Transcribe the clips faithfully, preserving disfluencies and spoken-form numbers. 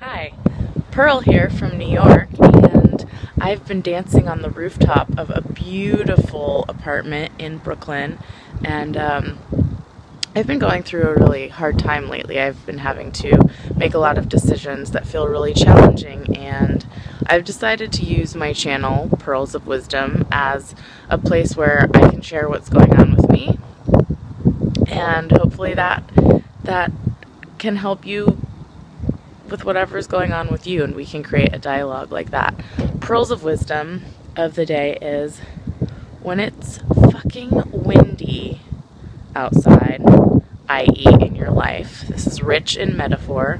Hi, Pearl here from New York, and I've been dancing on the rooftop of a beautiful apartment in Brooklyn, and um, I've been going through a really hard time lately. I've been having to make a lot of decisions that feel really challenging, and I've decided to use my channel, Pearls of Wisdom, as a place where I can share what's going on with me, and hopefully that that can help you with whatever's going on with you, and we can create a dialogue like that. Pearls of Wisdom of the day is when it's fucking windy outside, that is in your life. This is rich in metaphor.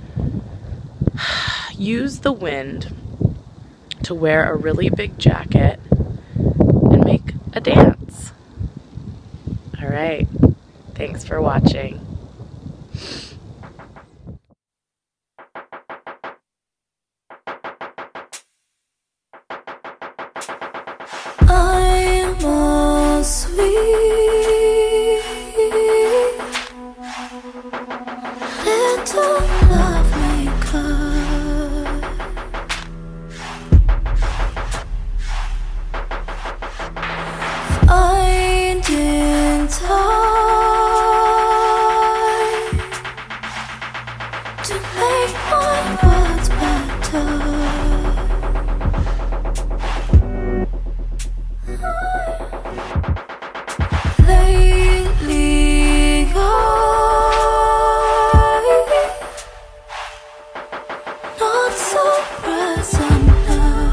Use the wind to wear a really big jacket and make a dance. All right. Thanks for watching. I'm a sweet little lovemaker, finding time to make my words better. Lately, I'm not so present now.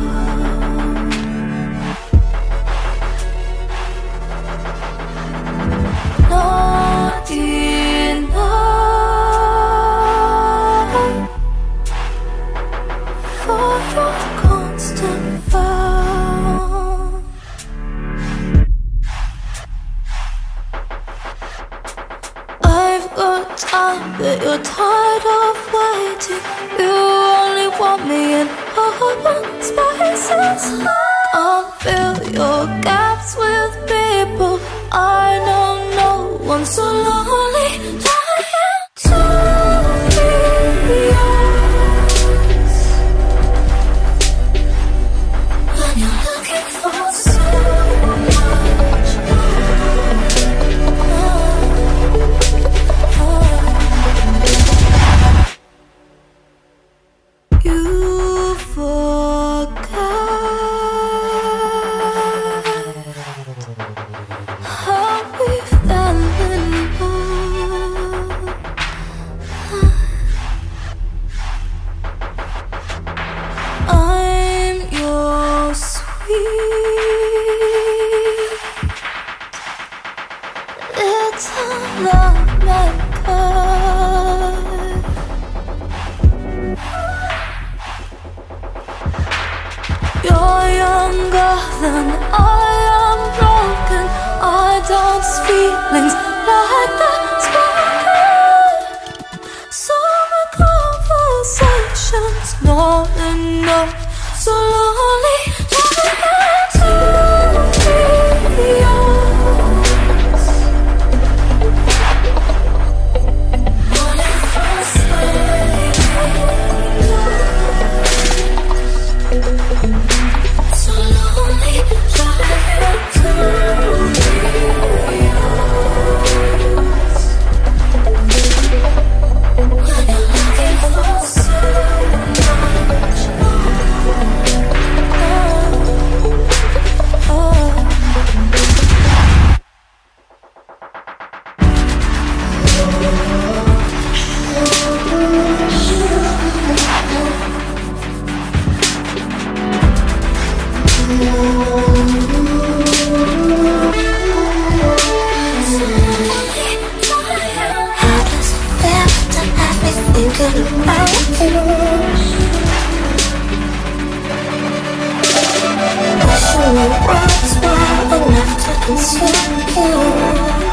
Not enough for your constant frown. I've got time, but you're tired of waiting. You only want me in open spaces. I'll fill your gaps with people I know. No one's so lonely, trying to be yours. When you're looking for so much more. You forgot how we fell in love. I'm your sweet little lovemaker. You're younger than I am, broken. I dance feelings like that spoken. So my conversations not enough. So lonely, trying to be yours. Only for saying so lonely, trying to be yours. When you're looking for so much more. Oh, oh. How does it feel to have me thinking about you? Wishing the words were enough to consume you.